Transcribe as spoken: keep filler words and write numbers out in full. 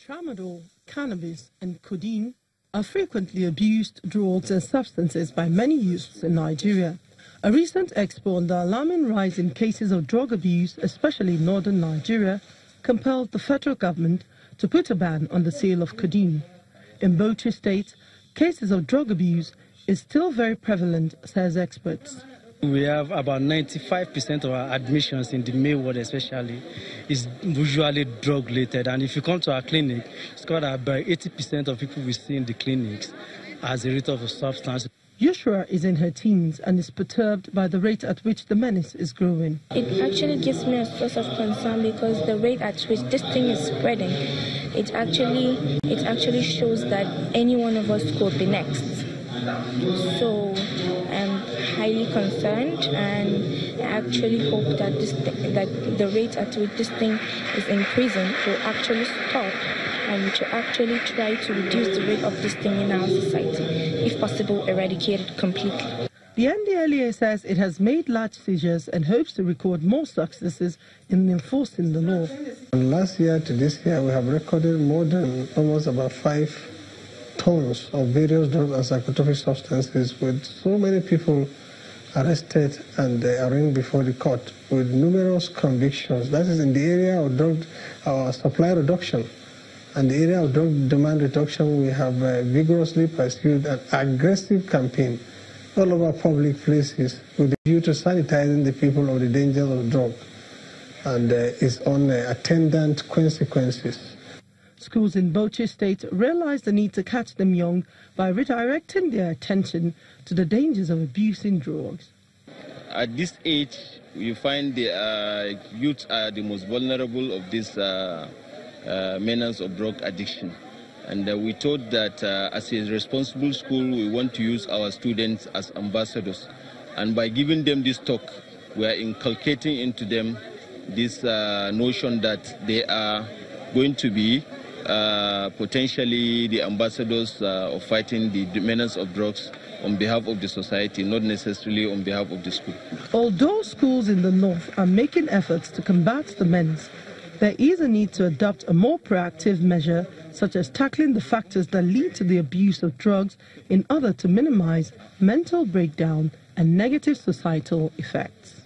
Tramadol, cannabis and codeine are frequently abused drugs and substances by many youths in Nigeria. A recent expo on the alarming rise in cases of drug abuse, especially in northern Nigeria, compelled the federal government to put a ban on the sale of codeine. In Bauchi State, cases of drug abuse is still very prevalent, says experts. We have about ninety-five percent of our admissions in the male ward especially is usually drug-related. And if you come to our clinic, it's got about eighty percent of people we see in the clinics as a result of substance. Yushra is in her teens and is perturbed by the rate at which the menace is growing. It actually gives me a source of concern because the rate at which this thing is spreading, it actually, it actually shows that any one of us could be next. So I'm highly concerned, and I actually hope that this th that the rate at which this thing is increasing will actually stop, and to actually try to reduce the rate of this thing in our society, if possible, eradicate it completely. The N D L E A says it has made large seizures and hopes to record more successes in enforcing the law. From last year to this year, we have recorded more than almost about five tons of various drugs and psychotropic substances, with so many people arrested and uh, arraigned before the court with numerous convictions. That is in the area of drug uh, supply reduction. And the area of drug demand reduction, we have uh, vigorously pursued an aggressive campaign all over public places with a view to sanitizing the people of the dangers of drug and uh, its own uh, attendant consequences. Schools in Bauchi State realize the need to catch them young by redirecting their attention to the dangers of abusing drugs. At this age, you find the uh, youth are the most vulnerable of this uh, uh, menace of drug addiction. And uh, we thought that uh, as a responsible school, we want to use our students as ambassadors. And by giving them this talk, we are inculcating into them this uh, notion that they are going to be Uh, potentially the ambassadors uh, of fighting the menace of drugs on behalf of the society, not necessarily on behalf of the school. Although schools in the north are making efforts to combat the menace, there is a need to adopt a more proactive measure, such as tackling the factors that lead to the abuse of drugs in order to minimize mental breakdown and negative societal effects.